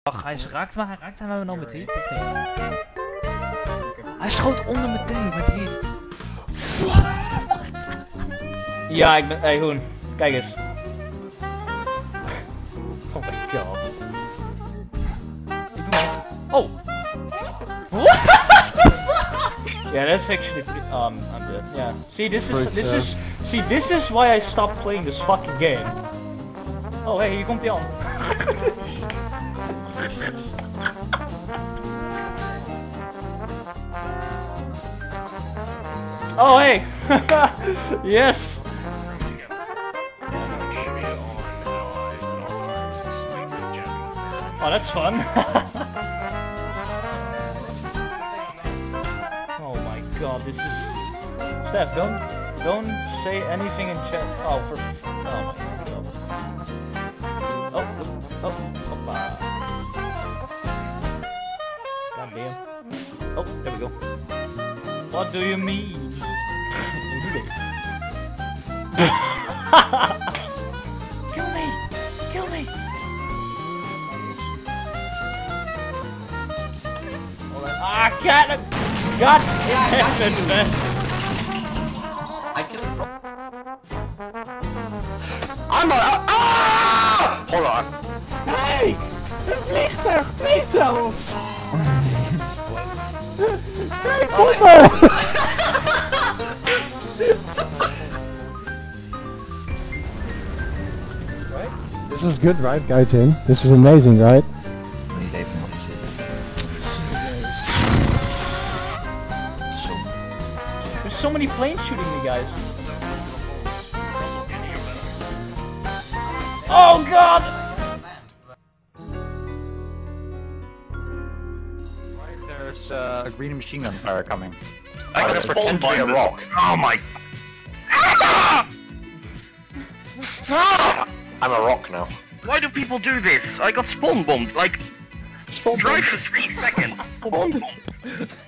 Ach, hij raakt hij nou nog met heat of niet? Hij schoot onder mijn tank met heat. Ja, ik ben... Hey Hoen, kijk eens. Oh my god. Oh! What the fuck? Yeah, that's actually I'm dead. Yeah. See, this is why I stopped playing this fucking game. Oh hey, hier komt hij aan. Oh hey! Yes! Oh, that's fun. Oh my god, this is... Steph, don't say anything in chat. Oh, for... Oh my god. Oh, hoppa. God damn. Oh, there we go. What do you mean? Kill me! Kill me! Ah, God! God! Yeah, I killed him. I'm a... Ah! Hold on. Hey! Een vliegtuig! 2 zelfs! Hey, poppen! This is good, right, Gaijin? This is amazing, right? There's so many planes shooting me, guys. Oh god! There's a green machine gun fire coming. I got pretend to be a rock. Oh my... I'm a rock now. Why do people do this? I got spawn bombed, like... Drive for 3 seconds. Spawn bombed.